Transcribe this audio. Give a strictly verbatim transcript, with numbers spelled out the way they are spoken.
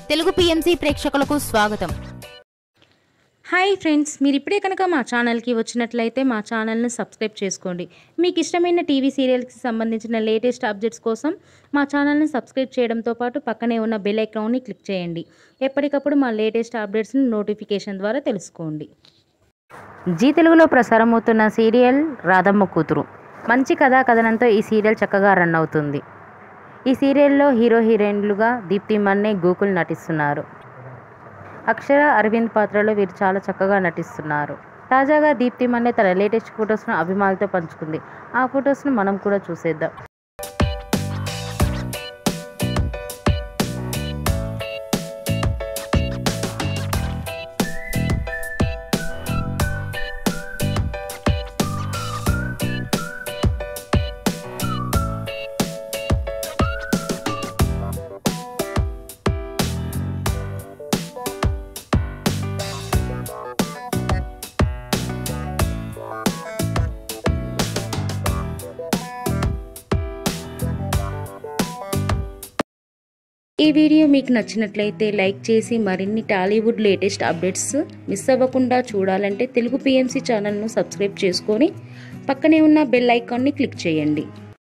Telugu PMC ప్రేక్షకులకు స్వాగతం. Hi friends, మీరు ఇప్పుడే కనుక మా ఛానల్కి వచ్చినట్లయితే మా ఛానల్ని సబ్స్క్రైబ్ చేసుకోండి. మీకు ఇష్టమైన టీవీ సీరియల్స్కి సంబంధించిన లేటెస్ట్ అప్డేట్స్ కోసం మా ఛానల్ని సబ్స్క్రైబ్ చేయడంతో పాటు పక్కనే ఉన్న బెల్ ఐకాన్ని క్లిక్ చేయండి. ఎప్పటికప్పుడు మా లేటెస్ట్ అప్డేట్స్ని నోటిఫికేషన్ ద్వారా తెలుసుకోండి. జీ తెలుగులో ప్రసారం అవుతున్న సీరియల్ రాధమ్మ కూతురు. మంచి కథా కథనంతో ఈ సీరియల్ చక్కగా రన్ అవుతుంది. ఈ సీరియల్లో హీరో హీరోయిన్లుగా దీప్తి మన్నే, గోకుల్ నటిస్తున్నారు. అక్షర, అరవింద్ పాత్రలో వీరు చాలా చక్కగా నటిస్తున్నారు. తాజాగా దీప్తి మన్నే తన లేటెస్ట్ ఫొటోస్ను అభిమానులతో పంచుకుంది. ఆ ఫొటోస్ను మనం కూడా చూసేద్దాం. ఈ వీడియో మీకు నచ్చినట్లయితే లైక్ చేసి మరిన్ని టాలీవుడ్ లేటెస్ట్ అప్డేట్స్ మిస్ అవ్వకుండా చూడాలంటే తెలుగు పిఎంసి ఛానల్ను సబ్స్క్రైబ్ చేసుకొని పక్కనే ఉన్న బెల్ ఐకాన్ని క్లిక్ చేయండి.